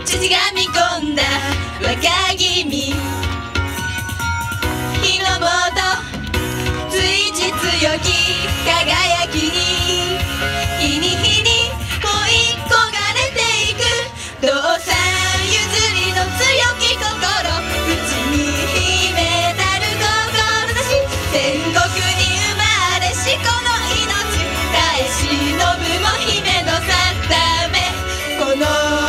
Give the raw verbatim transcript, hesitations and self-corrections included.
父が見込んだ若君、日の元随時強き輝きに、日に日に恋焦がれていく父さん譲りの強き心、内に秘めたる志、天国に生まれしこの命、返しのぶも姫の定め、この